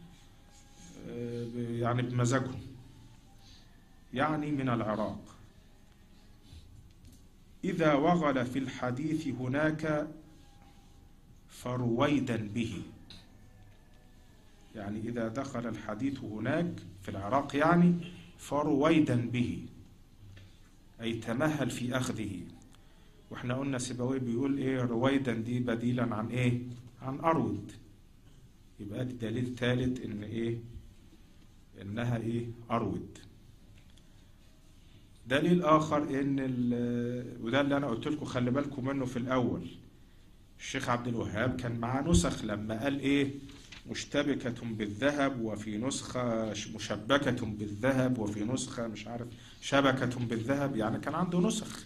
يعني بمزاجهم، يعني من العراق. إذا وغل في الحديث هناك فرويدا به. يعني إذا دخل الحديث هناك في العراق يعني فرويدا به، أي تمهل في أخذه. وإحنا قلنا سيبويه بيقول رويدا دي بديلا عن عن أرود. يبقى دي دليل ثالث إن إنها أرود. دليل آخر إن وده اللي أنا قلت لكم خلي بالكم منه في الأول. الشيخ عبد الوهاب كان معاه نسخ لما قال مشتبكة بالذهب، وفي نسخة مشبكة بالذهب، وفي نسخة مش عارف شبكة بالذهب، يعني كان عنده نسخ.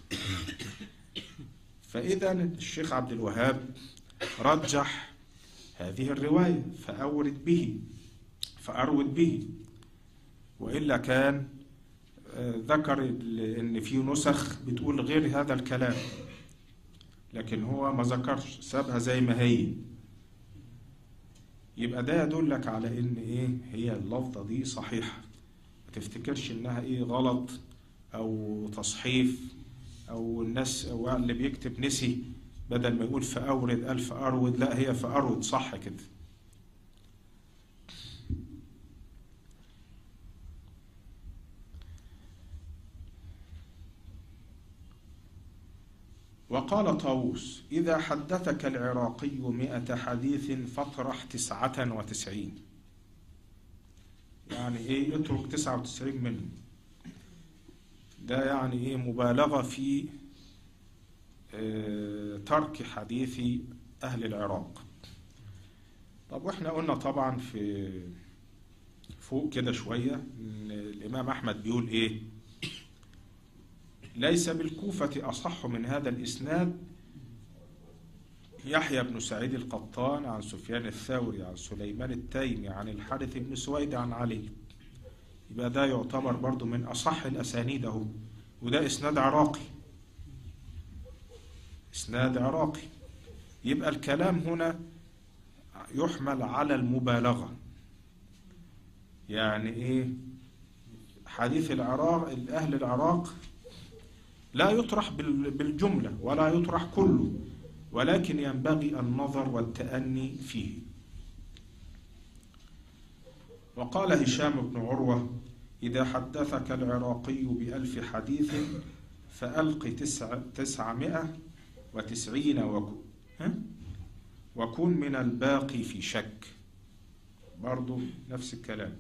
فإذا الشيخ عبد الوهاب رجح هذه الرواية فأورد به فأرود به، وإلا كان ذكر إن في نسخ بتقول غير هذا الكلام، لكن هو ما ذكرش، سابها زي ما هي. يبقى ده يدلك على إن هي اللفظة دي صحيحة، ما تفتكرش إنها غلط أو تصحيف أو الناس أو اللي بيكتب نسي بدل ما يقول فأورد قال فأرود. لا، هي فأرود صح كده. وقال طاووس: إذا حدثك العراقي 100 حديث فاطرح 99. يعني اترك 99 منه. ده يعني مبالغة في ترك حديث أهل العراق. طب واحنا قلنا طبعا في فوق كده شوية إن الإمام أحمد بيقول ليس بالكوفة أصح من هذا الإسناد يحيى بن سعيد القطان عن سفيان الثوري عن سليمان التيمي عن الحارث بن سويد عن علي. يبقى ده يعتبر برضو من أصح الأسانيد اهو، وده إسناد عراقي، إسناد عراقي. يبقى الكلام هنا يحمل على المبالغة. يعني حديث العراق أهل العراق لا يطرح بالجملة ولا يطرح كله، ولكن ينبغي النظر والتأني فيه. وقال هشام بن عروة: إذا حدثك العراقي ب1000 حديث فألق 990 وكن من الباقي في شك. برضو نفس الكلام.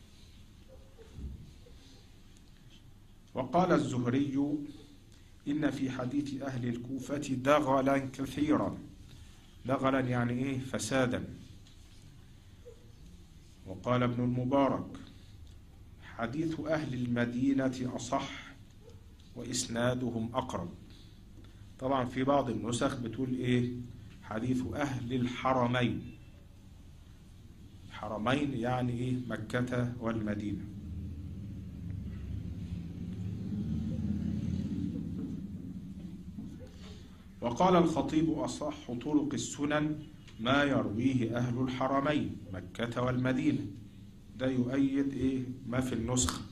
وقال الزهري: إن في حديث أهل الكوفة دغلا كثيرا. دغلا يعني فسادا. وقال ابن المبارك: حديث أهل المدينة أصح وإسنادهم أقرب. طبعا في بعض النسخ بتقول إيه؟ حديث أهل الحرمين. الحرمين يعني إيه؟ مكة والمدينة. وقال الخطيب: أصح طرق السنن ما يرويه أهل الحرمين مكة والمدينة. ده يؤيد إيه؟ ما في النسخة.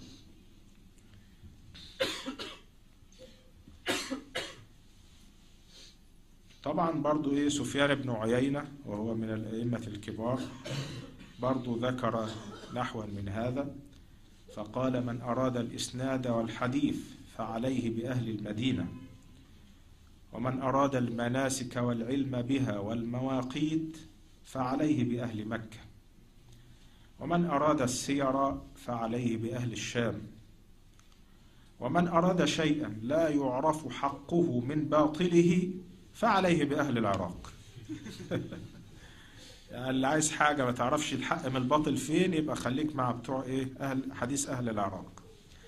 طبعا برضو إيه؟ سفيان بن عيينة وهو من الأئمة الكبار برضو ذكر نحوا من هذا، فقال: من أراد الإسناد والحديث فعليه بأهل المدينة، ومن أراد المناسك والعلم بها والمواقيت فعليه بأهل مكة، ومن أراد السير فعليه بأهل الشام، ومن أراد شيئا لا يعرف حقه من باطله فعليه بأهل العراق. يعني اللي عايز حاجة ما تعرفش الحق من الباطل فين، يبقى خليك مع بتوع إيه؟ حديث أهل العراق.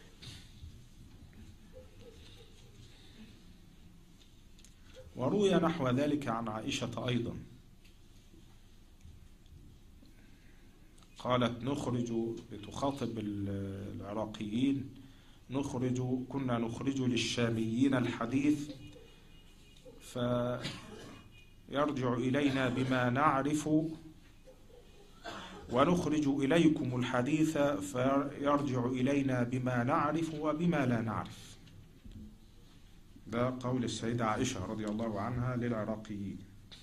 وروي نحو ذلك عن عائشة أيضا، قالت: نخرج بتخاطب العراقيين، كنا نخرج للشاميين الحديث فيرجع إلينا بما نعرف، ونخرج إليكم الحديث فيرجع إلينا بما نعرف وبما لا نعرف. ده قول السيدة عائشة رضي الله عنها للعراقيين.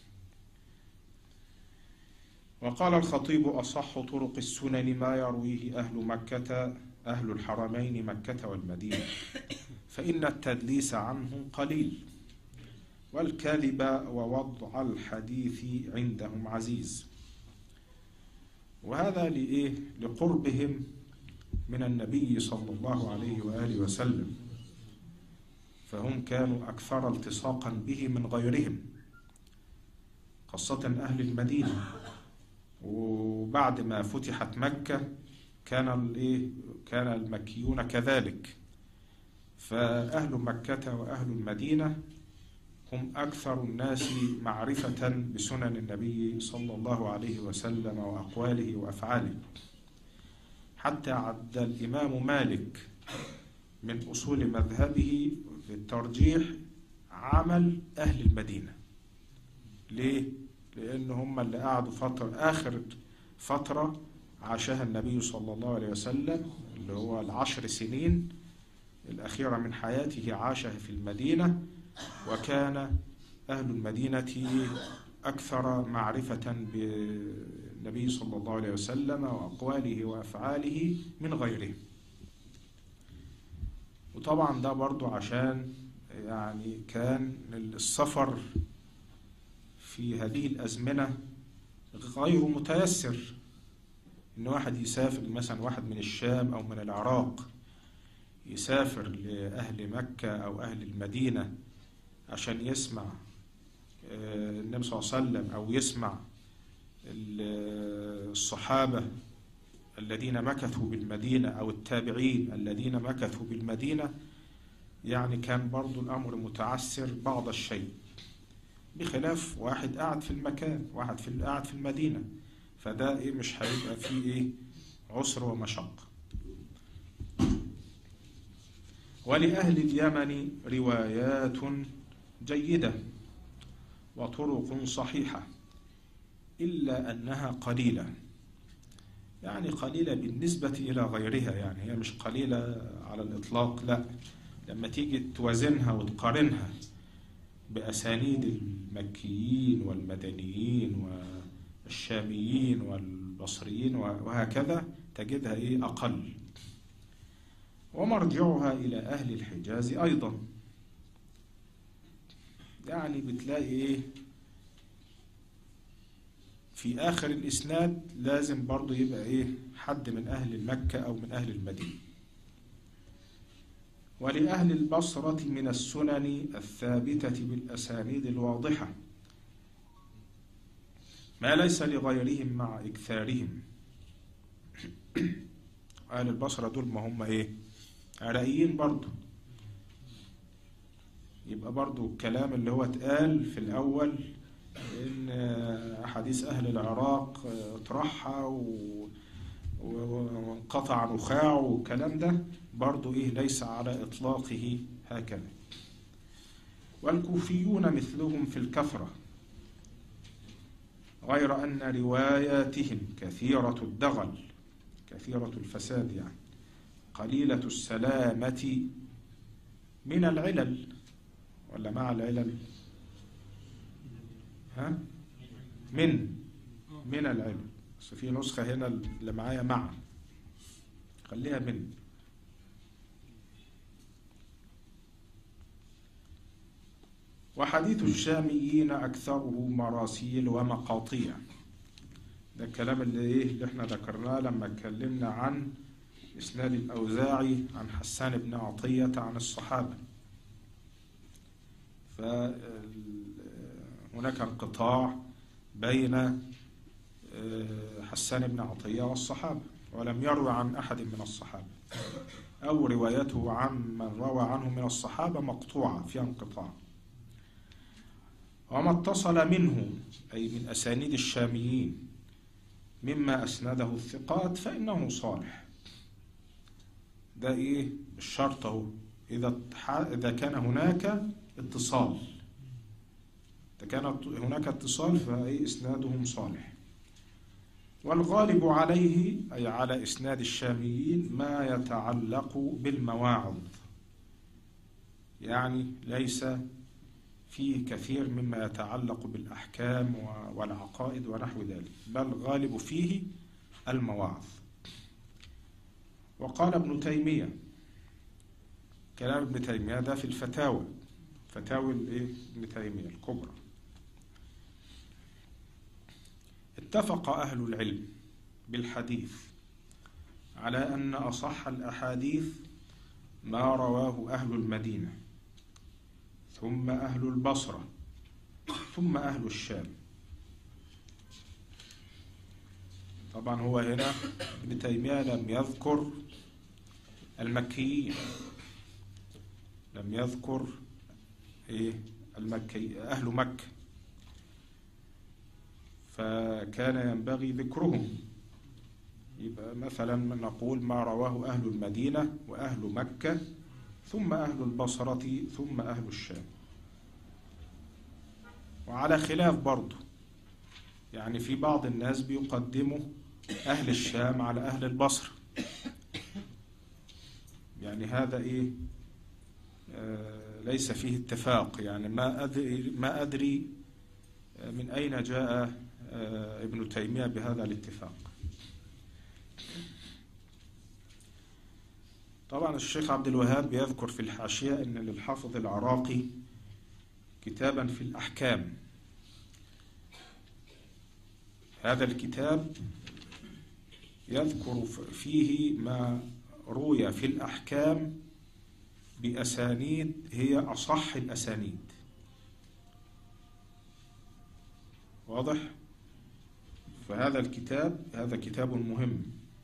وقال الخطيب: أصح طرق السنن ما يرويه أهل الحرمين مكة والمدينة، فإن التدليس عنه قليل، والكذب ووضع الحديث عندهم عزيز. وهذا لقربهم من النبي صلى الله عليه وآله وسلم، فهم كانوا أكثر التصاقا به من غيرهم، خاصة أهل المدينة. وبعد ما فتحت مكة كان المكيون كذلك، فأهل مكة وأهل المدينة هم أكثر الناس معرفة بسنن النبي صلى الله عليه وسلم وأقواله وأفعاله. حتى عد الإمام مالك من أصول مذهبه بالترجيح عمل أهل المدينة. ليه؟ لأن هم اللي قعدوا آخر فترة عاشها النبي صلى الله عليه وسلم، اللي هو 10 سنين الأخيرة من حياته عاشها في المدينة، وكان أهل المدينة أكثر معرفة بالنبي صلى الله عليه وسلم وأقواله وأفعاله من غيره. وطبعا ده برضو عشان يعني كان السفر في هذه الأزمنة غير متيسر، إن واحد يسافر مثلا، واحد من الشام أو من العراق يسافر لأهل مكة أو أهل المدينة عشان يسمع النبي صلى الله عليه وسلم، أو يسمع الصحابة الذين مكثوا بالمدينة أو التابعين الذين مكثوا بالمدينة. يعني كان برضو الأمر متعسر بعض الشيء، بخلاف واحد قاعد في المكان، واحد قاعد في المدينة، فده مش هيبقى فيه عسر ومشقة. ولأهل اليمن روايات جيدة وطرق صحيحة، إلا أنها قليلة. يعني قليلة بالنسبة إلى غيرها، يعني هي مش قليلة على الإطلاق، لا، لما تيجي توازنها وتقارنها بأسانيد المكيين والمدنيين والشاميين والبصريين وهكذا تجدها أقل. ومرجعها إلى أهل الحجاز أيضا، يعني بتلاقي في آخر الإسناد لازم برضو يبقى حد من أهل مكة أو من أهل المدينة. ولأهل البصرة من السنن الثابتة بالأسانيد الواضحة ما ليس لغيرهم مع إكثارهم. أهل البصرة دول ما هم إيه؟ عراقيين برضو. يبقى برضو الكلام اللي هو اتقال في الأول إن أحاديث أهل العراق اطرحها وانقطع نخاع والكلام ده برضو إيه ليس على إطلاقه هكذا. والكوفيون مثلهم في الكثرة، غير أن رواياتهم كثيرة الدغل، كثيرة الفساد يعني، قليلة السلامة من العلل، ولا مع العلل؟ ها؟ من العلل، بس في نسخة هنا اللي معايا مع، خليها من. وحديث الشاميين أكثره مراسيل ومقاطيع. ده الكلام اللي احنا ذكرناه لما اتكلمنا عن إسناد الأوزاعي عن حسان بن عطية عن الصحابة. فهناك انقطاع بين حسان بن عطية والصحابة، ولم يروي عن أحد من الصحابة، أو روايته عن من روى عنه من الصحابة مقطوعة فيها انقطاع. وما اتصل منه أي من أسانيد الشاميين مما أسنده الثقات فإنه صالح. ده إيه الشرط اهو، إذا كان هناك اتصال، إذا كان هناك اتصال فأي إسنادهم صالح. والغالب عليه أي على إسناد الشاميين ما يتعلق بالمواعظ، يعني ليس فيه كثير مما يتعلق بالأحكام والعقائد ونحو ذلك، بل غالب فيه المواعظ. وقال ابن تيمية، كلام ابن تيمية ده في الفتاوى، فتاوى ابن تيمية الكبرى: اتفق أهل العلم بالحديث على أن أصح الأحاديث ما رواه أهل المدينة، ثم أهل البصرة، ثم أهل الشام. طبعا هو هنا ابن تيمية لم يذكر المكيين، لم يذكر المكي أهل مكة، فكان ينبغي ذكرهم. يبقى مثلا نقول ما رواه أهل المدينة وأهل مكة ثم أهل البصرة ثم أهل الشام. وعلى خلاف برضه، يعني في بعض الناس بيقدموا أهل الشام على أهل البصرة، يعني هذا ليس فيه اتفاق. يعني ما أدري من أين جاء ابن تيمية بهذا الاتفاق. طبعا الشيخ عبد الوهاب يذكر في الحاشية أن للحافظ العراقي كتابا في الأحكام. هذا الكتاب يذكر فيه ما روي في الأحكام بأسانيد هي أصح الأسانيد. واضح؟ فهذا الكتاب هذا كتاب مهم.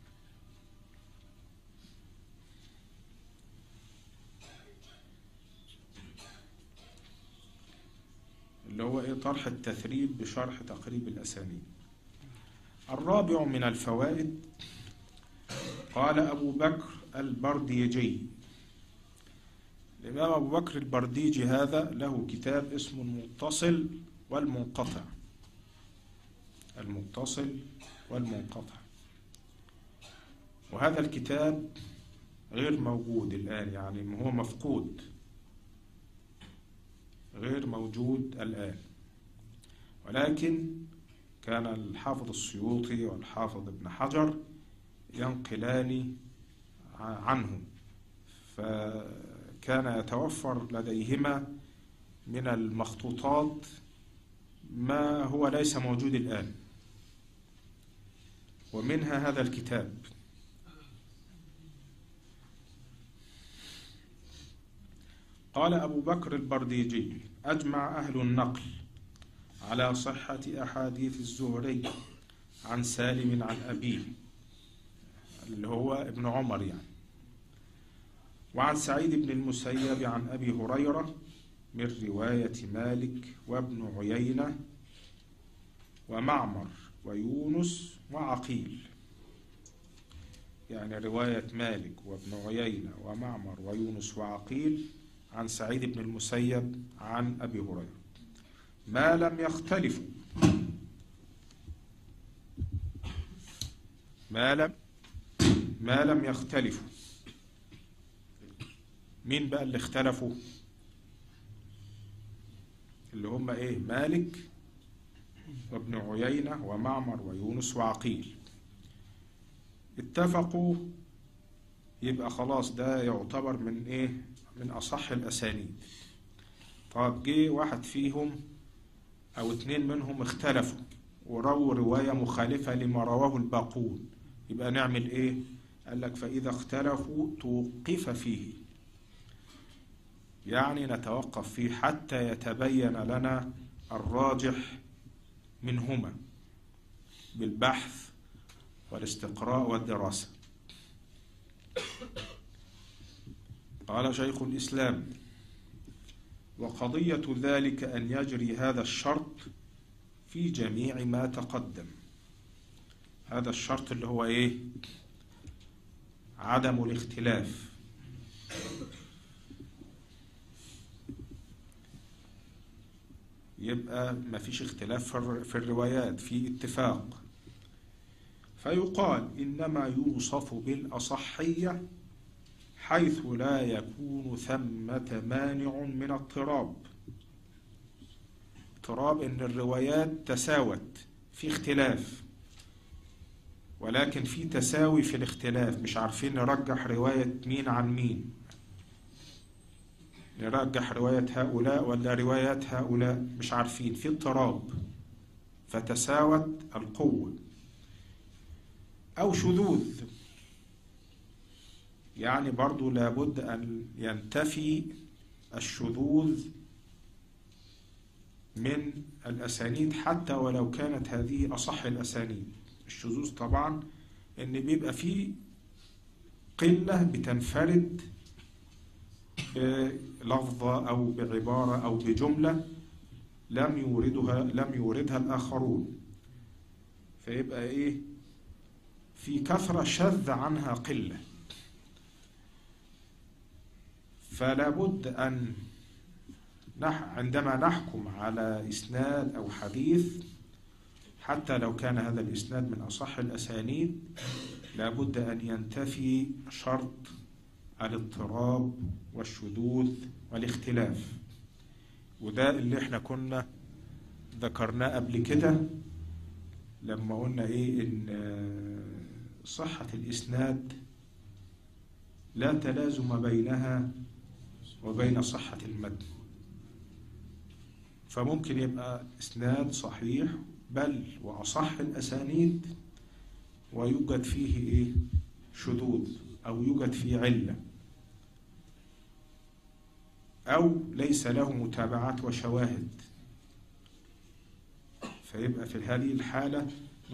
اللي هو طرح التثريب بشرح تقريب الأسانيد. الرابع من الفوائد: قال أبو بكر البرديجي. الإمام أبو بكر البرديجي هذا له كتاب اسمه المتصل والمنقطع. المتصل والمنقطع، وهذا الكتاب غير موجود الآن، يعني هو مفقود، غير موجود الآن. ولكن كان الحافظ السيوطي والحافظ ابن حجر ينقلان عنه، فكان يتوفر لديهما من المخطوطات ما هو ليس موجود الآن، ومنها هذا الكتاب. قال أبو بكر البرديجي: أجمع أهل النقل على صحة أحاديث الزهري عن سالم عن أبيه. اللي هو ابن عمر يعني. وعن سعيد بن المسيب عن أبي هريرة من رواية مالك وابن عيينة ومعمر ويونس وعقيل. يعني رواية مالك وابن عيينة ومعمر ويونس وعقيل عن سعيد بن المسيب عن أبي هريرة ما لم يختلفوا، ما لم يختلفوا. مين بقى اللي اختلفوا؟ اللي هم ايه؟ مالك وابن عيينة ومعمر ويونس وعقيل. اتفقوا، يبقى خلاص ده يعتبر من ايه؟ من اصح الاسانيد. طب جه واحد فيهم او اتنين منهم اختلفوا ورووا رواية مخالفة لما رواه الباقون، يبقى نعمل ايه؟ قال لك فاذا اختلفوا توقف فيه، يعني نتوقف فيه حتى يتبين لنا الراجح منهما بالبحث والاستقراء والدراسة. قال شيخ الإسلام: وقضية ذلك أن يجري هذا الشرط في جميع ما تقدم. هذا الشرط اللي هو إيه؟ عدم الاختلاف. يبقى ما فيش اختلاف في الروايات، في اتفاق. فيقال إنما يوصف بالأصحية حيث لا يكون ثمة مانع من اضطراب. اضطراب إن الروايات تساوت في اختلاف، ولكن في تساوي في الاختلاف، مش عارفين نرجح رواية مين عن مين، نرجح رواية هؤلاء ولا روايات هؤلاء، مش عارفين، في اضطراب فتساوت القوة. أو شذوذ، يعني برضو لابد أن ينتفي الشذوذ من الأسانيد حتى ولو كانت هذه أصح الأسانيد. الشذوذ طبعا إن بيبقى فيه قلة بتنفرد بلفظة أو بعبارة أو بجملة لم يوردها الآخرون، فيبقى إيه؟ في كثرة شذ عنها قلة. فلا بد أن عندما نحكم على إسناد أو حديث حتى لو كان هذا الإسناد من أصح الأسانيد لا بد أن ينتفي شرط الاضطراب والشذوذ والاختلاف. وده اللي احنا كنا ذكرناه قبل كده لما قلنا ايه؟ ان صحة الإسناد لا تلازم بينها وبين صحة المتن. فممكن يبقى إسناد صحيح بل وأصح الأسانيد ويوجد فيه إيه؟ شذوذ، أو يوجد فيه علة، أو ليس له متابعات وشواهد. فيبقى في هذه الحالة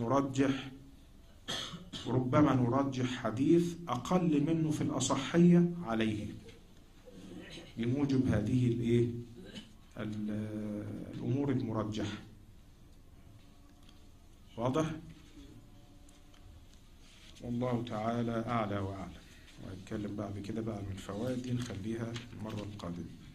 ربما نرجح حديث أقل منه في الأصحية عليه بموجب هذه الأمور المرجحة. واضح؟ والله تعالى أعلى وأعلم. وهنتكلم بعد كده بقى من الفوائد دي نخليها المرة القادمة.